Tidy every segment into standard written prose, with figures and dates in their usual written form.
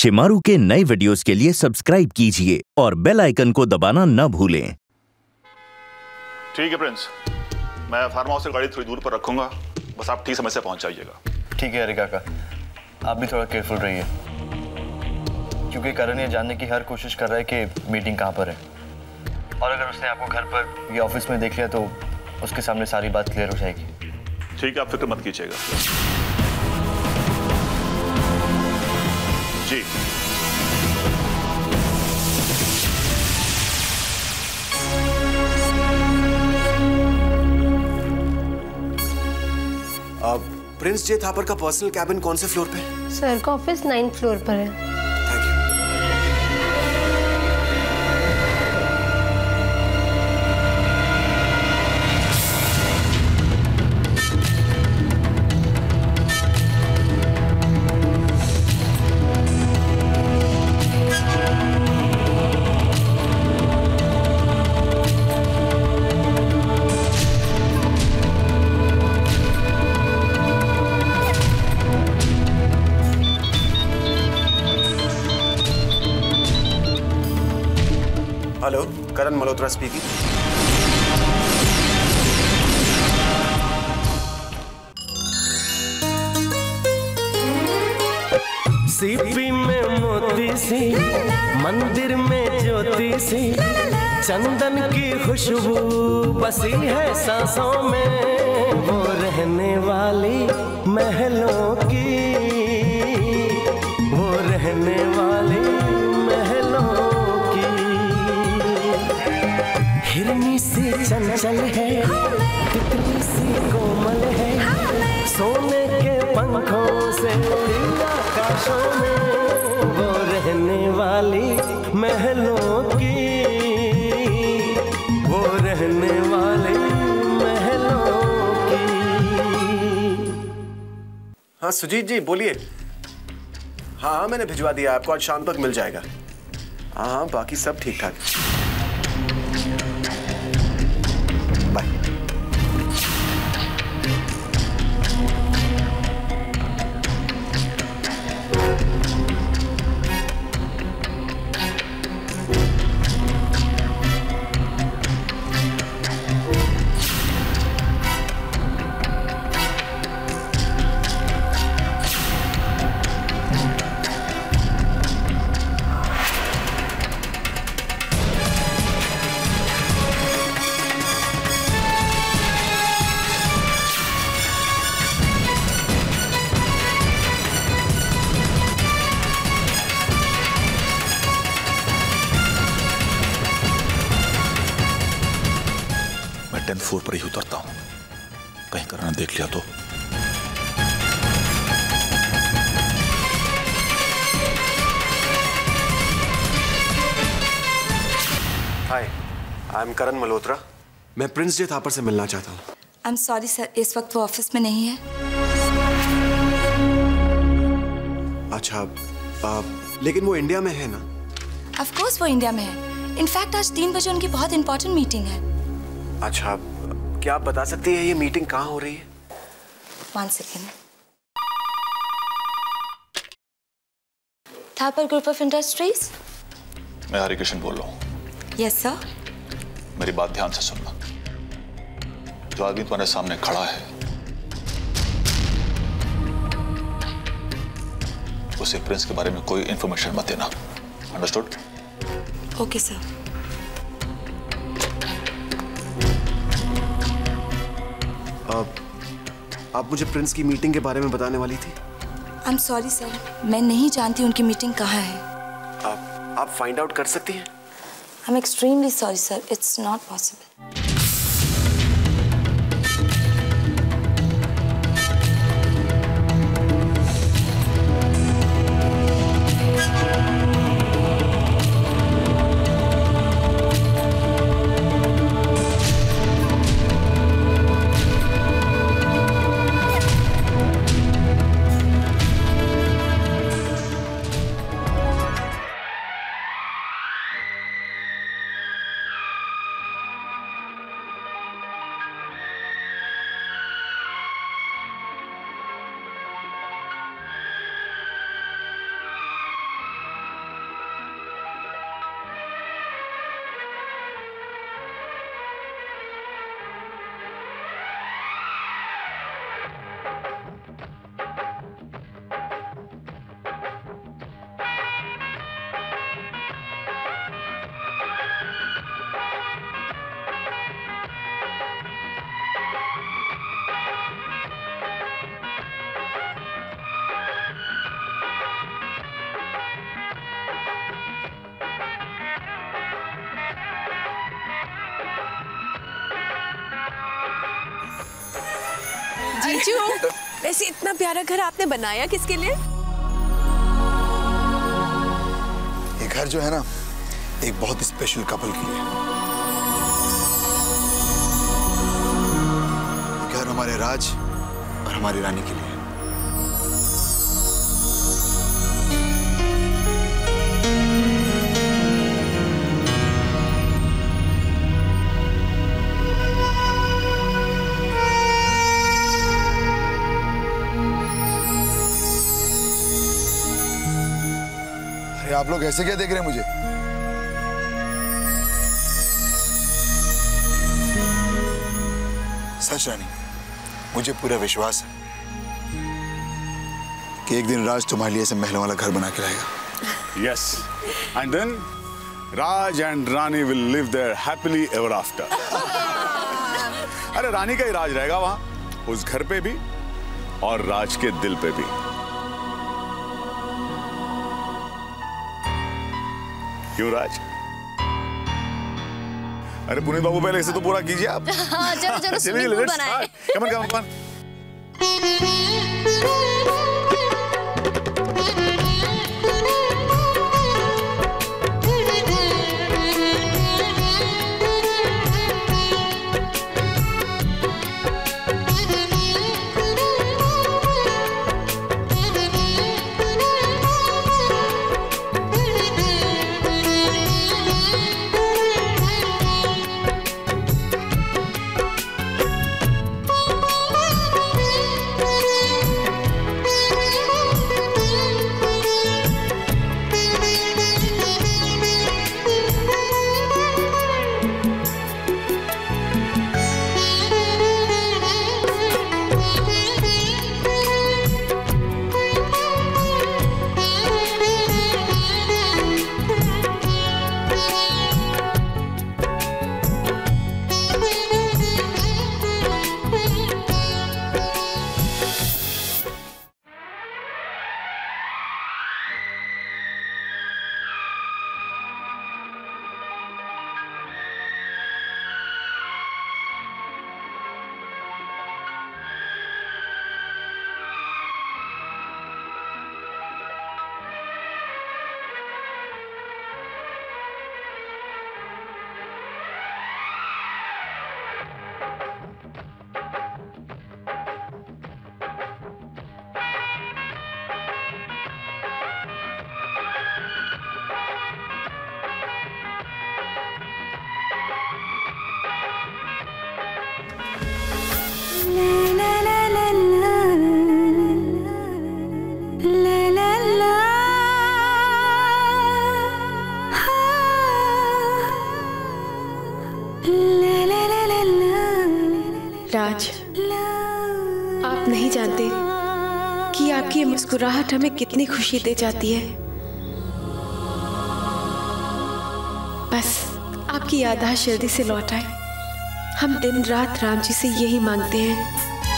शिमारू के नए वीडियोस के लिए सब्सक्राइब कीजिए और बेल आइकन को दबाना न भूलें। ठीक है प्रिंस, मैं फार्म हाउस से गाड़ी थोड़ी दूर पर रखूंगा, बस आप ठीक समय से पहुंच जाइएगा। ठीक है अरे काका, आप भी थोड़ा केयरफुल रहिए, क्योंकि करण ये जानने की हर कोशिश कर रहा है कि मीटिंग कहाँ पर है, और अगर उसने आपको घर पर या ऑफिस में देख लिया तो उसके सामने सारी बात क्लियर हो जाएगी। ठीक है, आप फिक्र मत कीजिएगा। जी प्रिंस जे थापर का पर्सनल कैबिन कौन से फ्लोर पे है? सर का ऑफिस 9th फ्लोर पर है। Hello, Karan Malhotra speaking. CP में मोती सी, मंदिर में ज्योति सी, चंदन की खुशबू बसी है सांसों में, वो रहने वाली महलों की, वो रहने वाली महलों की। हिरनी सी चंचल है, तितली सी कोमल है, सोने के पंखों से उड़ी आकाशों में, वो रहने वाली महलों की, वो रहने वाली महलों की। हाँ सुजीत जी बोलिए। हाँ मैंने भिजवा दिया, आपको आज शाम तक मिल जाएगा। हाँ बाकी सब ठीक ठाक। बाय। मैं 10th फ्लोर पर ही उतरता हूं, कहीं करण देख लिया तो। Hi, I am Karan Malhotra. मैं प्रिंस जे थापर से मिलना चाहता हूँ। आई एम सॉरी सर, इस वक्त वो ऑफिस में नहीं है। अच्छा, लेकिन वो इंडिया में है ना? ऑफ कोर्स वो इंडिया में है। इनफैक्ट आज 3 बजे उनकी बहुत इंपॉर्टेंट मीटिंग है। अच्छा, क्या आप बता सकती हैं ये मीटिंग कहाँ हो रही है? 1 second. Thapar group of industries. मैं हरिकृष्ण बोल रहा हूँ। Yes sir. मेरी बात ध्यान से सुनना। जो आदमी तुम्हारे सामने खड़ा है, उसे प्रिंस के बारे में कोई इंफॉर्मेशन मत देना। अंडरस्टूड? Okay sir. आप मुझे प्रिंस की मीटिंग के बारे में बताने वाली थी। आई एम सॉरी सर, मैं नहीं जानती उनकी मीटिंग कहाँ है। आप फाइंड आउट कर सकती हैं? I am extremely sorry sir, it's not possible. जीजू, वैसे इतना प्यारा घर आपने बनाया किसके लिए? ये घर जो है ना, एक बहुत स्पेशल कपल के लिए। ये घर हमारे राज और हमारी रानी के लिए। आप लोग ऐसे क्या देख रहे हैं मुझे? सच रानी, मुझे पूरा विश्वास है कि एक दिन राज तुम्हारे लिए ऐसे महलों वाला घर बना के लाएगा। Yes, and then Raj and Rani will live there happily ever after. अरे रानी का ही राज रहेगा वहां, उस घर पे भी और राज के दिल पे भी। क्यों राज? अरे पुनीत बाबू पहले इसे तो पूरा कीजिए आप। हाँ, चलो स्विमिंग पूल बनाएं। Come on. राज, आप नहीं जानते कि आपकी ये मुस्कुराहट हमें कितनी खुशी दे जाती है। बस आपकी याददाश्त जल्दी से लौट आए, हम दिन रात राम जी से यही मांगते हैं।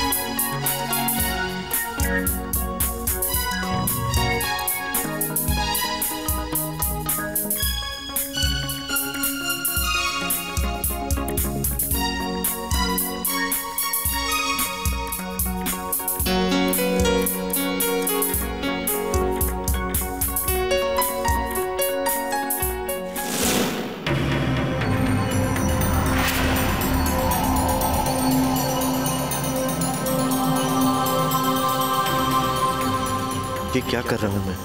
ये क्या कर रहा हूं मैं?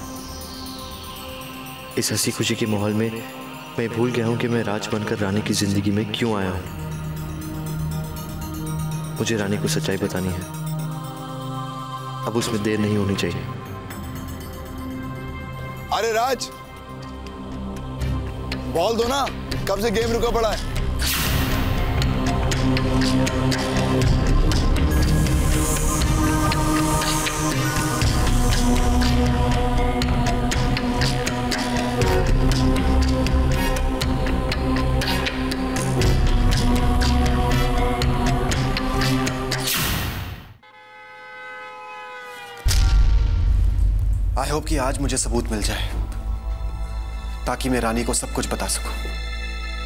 इस हंसी खुशी के माहौल में मैं भूल गया हूं कि मैं राज बनकर रानी की जिंदगी में क्यों आया हूं। मुझे रानी को सच्चाई बतानी है, अब उसमें देर नहीं होनी चाहिए। अरे राज, बॉल दो ना, कब से गेम रुका पड़ा है। आई होप कि आज मुझे सबूत मिल जाए ताकि मैं रानी को सब कुछ बता सकूं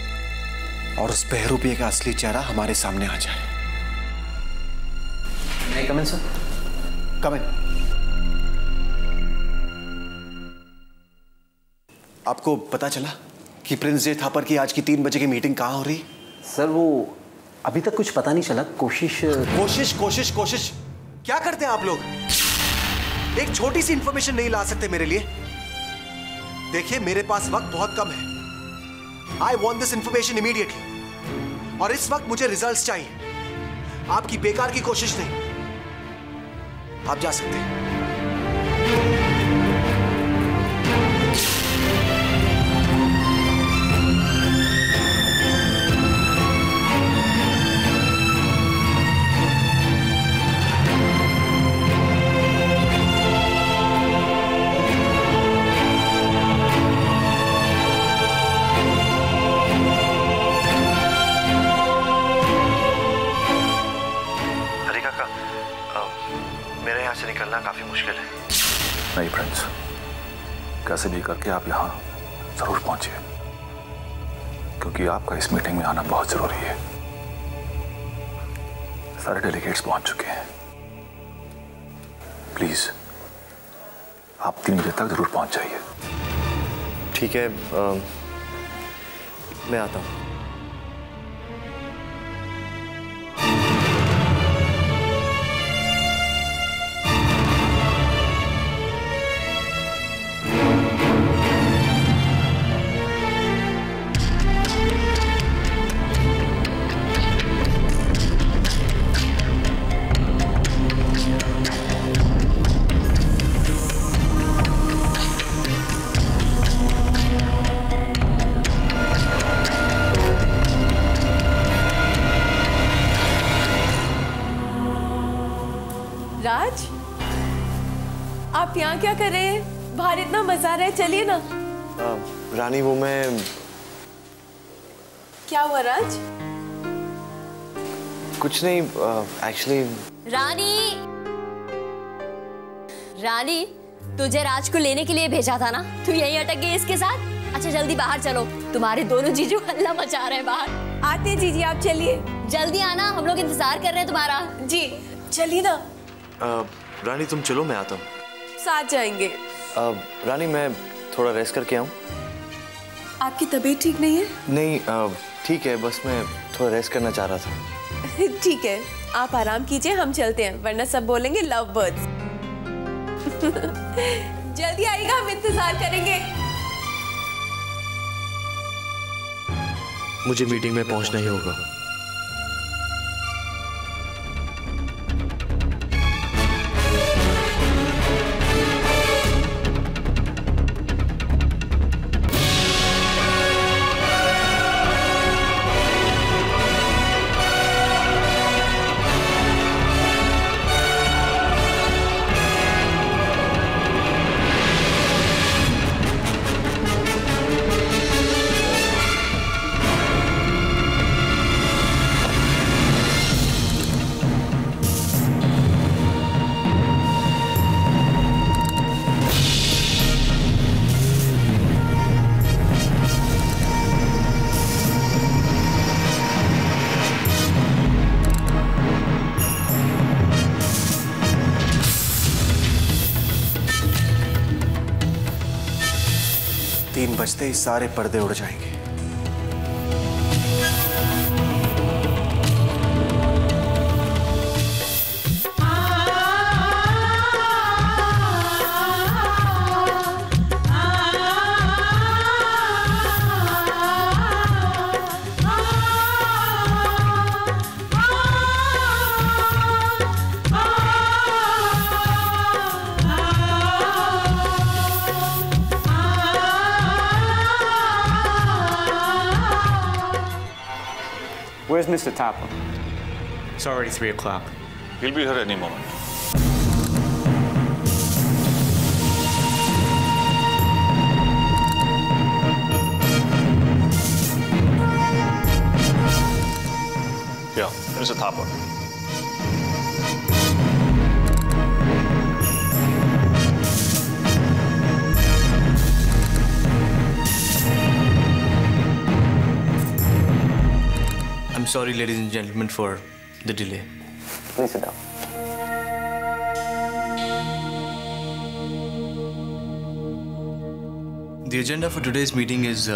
और उस बहरूपिये का असली चेहरा हमारे सामने आ जाए। Come in sir. Come in. आपको पता चला कि प्रिंस जे थापर की आज की 3 बजे की मीटिंग कहाँ हो रही? सर वो अभी तक कुछ पता नहीं चला। कोशिश क्या करते हैं आप लोग? एक छोटी सी इंफॉर्मेशन नहीं ला सकते मेरे लिए? देखिए मेरे पास वक्त बहुत कम है। I want this information immediately, और इस वक्त मुझे रिजल्ट्स चाहिए, आपकी बेकार की कोशिश नहीं। आप जा सकते हैं। निकलना काफी मुश्किल है। नहीं प्रिंस, कैसे भी करके आप यहाँ जरूर पहुंचिए, क्योंकि आपका इस मीटिंग में आना बहुत जरूरी है। सारे डेलीगेट्स पहुंच चुके हैं। प्लीज आप 3 बजे तक जरूर पहुंच जाइए। ठीक है, मैं आता हूँ। राज, आप यहाँ क्या कर रहे हैं? बाहर इतना मजा आ रहा है, चलिए ना। रानी वो मैं... क्या हुआ राज? कुछ नहीं, एक्चुअली... रानी, तुझे राज को लेने के लिए भेजा था ना? तू यहीं अटक गई इसके साथ? अच्छा जल्दी बाहर चलो, तुम्हारे दोनों जीजू हल्ला मचा रहे हैं बाहर। आते हैं जीजी, आप चलिए। जल्दी आना, हम लोग इंतजार कर रहे हैं तुम्हारा। जी चलिए ना। रानी तुम चलो, मैं आता हूँ। साथ जाएंगे। रानी मैं थोड़ा रेस्ट करके आऊँ। आपकी तबीयत ठीक नहीं है? नहीं, ठीक है, बस मैं थोड़ा रेस्ट करना चाह रहा था। ठीक है, आप आराम कीजिए, हम चलते हैं, वरना सब बोलेंगे लव बर्ड्स। जल्दी आइएगा, हम इंतजार करेंगे। मुझे मीटिंग में पहुंचना ही होगा। बजते ही सारे पर्दे उड़ जाएंगे। Where's Mr. Tapper? It's already 3 o'clock. He'll be here any moment. Yeah, Mr. Tapper. I'm sorry, ladies and gentlemen, for the delay. Please sit down. The agenda for today's meeting is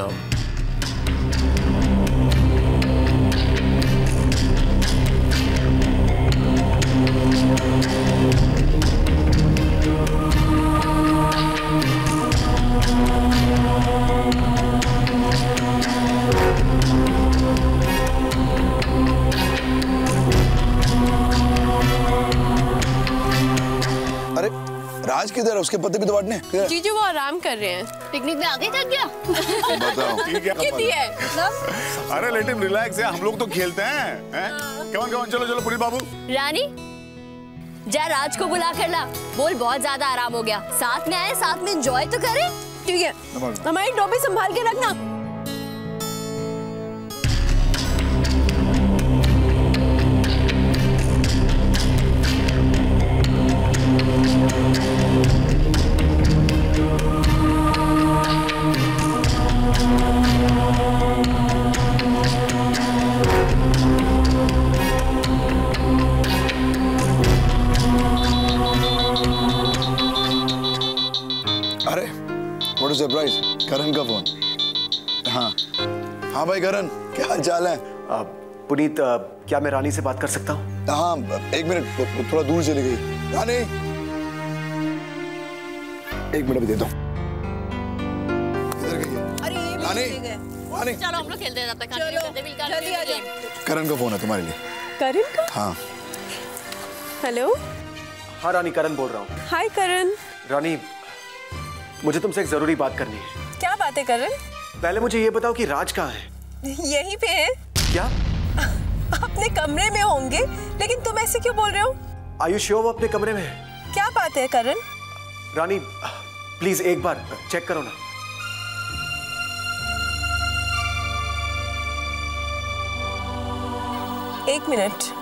राज किधर है? उसके पति भी तो बांटने। जीजू वो आराम कर रहे हैं। पिकनिक में आगे थक गया। बताओ कितनी है? अरे लेट हिम रिलैक्स है, हम लोग तो खेलते हैं। कम ऑन चलो चलो पुनीत बाबू। रानी जा राज को बुला कर ला, बोल बहुत ज्यादा आराम हो गया, साथ में आए साथ में एंजॉय तो करें। ठीक है, हमारी टोपी संभाल के रखना। सरप्राइज, करण का फोन। हाँ हाँ भाई करण, क्या हाल चाल है? पुनीत, क्या मैं रानी से बात कर सकता हूँ? हाँ एक मिनट, थोड़ा दूर चली गई। रानी एक मिनट भी दे दो। इधर गई रानी। रानी चलो हम लोग खेलते हैं, करण का फोन है तुम्हारे लिए। करण का? हाँ हेलो। हाँ रानी, करण बोल रहा हूँ। हाय करण। रानी मुझे तुमसे एक जरूरी बात करनी है। क्या बात है करण? पहले मुझे ये बताओ कि राज कहाँ है? यहीं पे है। क्या? अपने कमरे में होंगे, लेकिन तुम ऐसे क्यों बोल रहे हो? Are you sure वो अपने कमरे में है? क्या बात है करण? रानी प्लीज एक बार चेक करो ना। एक मिनट।